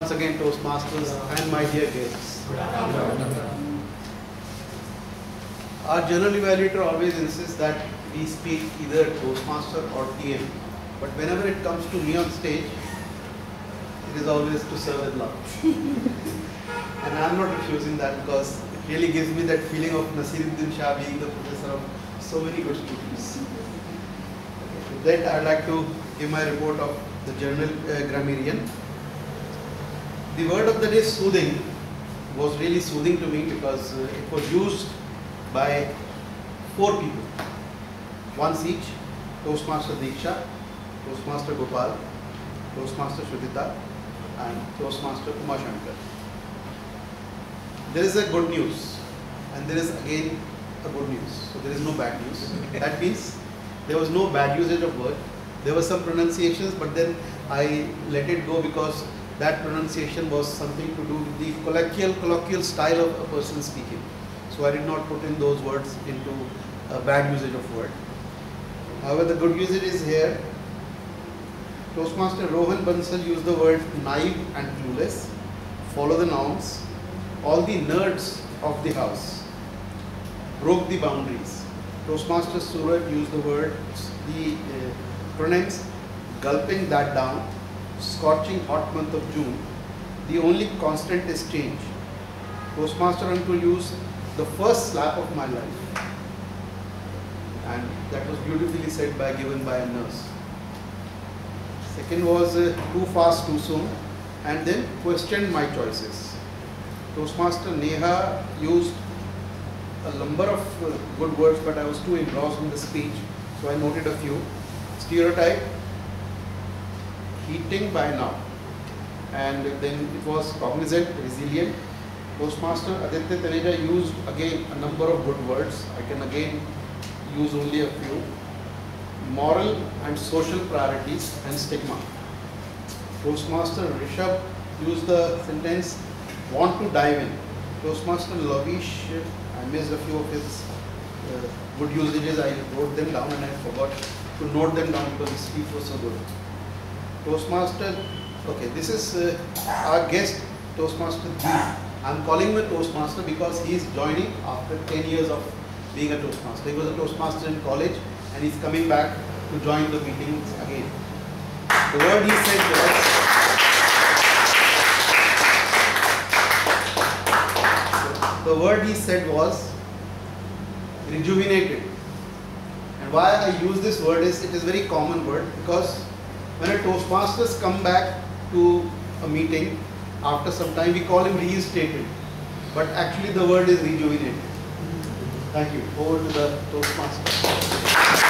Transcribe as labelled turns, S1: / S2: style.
S1: Once again, Toastmasters and my dear guests. Our general evaluator always insists that we speak either Toastmaster or TM. But whenever it comes to me on stage, it is always to serve with love. And I am not refusing that because it really gives me that feeling of Nasiruddin Shah being the professor of so many good students. With that, I would like to give my report of the journal Grammarian. The word of the day, soothing, was really soothing to me because it was used by 4 people, once each: Toastmaster Diksha, Toastmaster Gopal, Toastmaster Shudita, and Toastmaster Uma Shankar. There is a good news, and there is again a good news. So there is no bad news. That means there was no bad usage of word. There were some pronunciations, but then I let it go because that pronunciation was something to do with the colloquial style of a person speaking. So I did not put in those words into a bad usage of word. However, the good usage is here. Toastmaster Rohan Bansal used the word naive and clueless. Follow the norms. All the nerds of the house. Broke the boundaries. Toastmaster Suraj used the pronouns gulping that down. Scorching hot month of June. The only constant is change. Toastmaster Ankur used the first slap of my life. And that was beautifully said given by a nurse. Second was too fast, too soon, and then questioned my choices. Toastmaster Neha used a number of good words, but I was too engrossed in the speech, so I noted a few. Stereotype, heating by now, and then it was cognizant, resilient. Toastmaster Aditya Taneja used again a number of good words. I can again use only a few. Moral and social priorities and stigma. Toastmaster Rishabh used the sentence want to dive in. Toastmaster Lavish, I missed a few of his good usages. I wrote them down and I forgot to note them down because his speech was so good. Toastmaster, okay, this is our guest, Toastmaster Deep. I am calling him a Toastmaster because he is joining after 10 years of being a Toastmaster. He was a Toastmaster in college and he is coming back to join the meetings again. The word he said was, rejuvenated. And why I use this word is, it is a very common word because when a Toastmasters come back to a meeting after some time, we call him reinstated, but actually the word is rejuvenated. Thank you. Over to the Toastmaster.